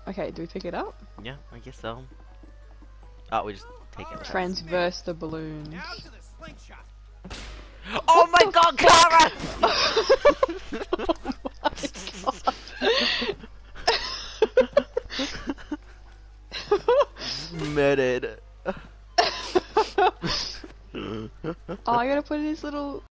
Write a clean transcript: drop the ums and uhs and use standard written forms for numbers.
Okay, do we pick it up? Yeah, I guess so. Oh, we just take it. Transverse the balloon. Now to the slingshot. Oh my god, Clara! Murdered. Oh, I gotta put in his little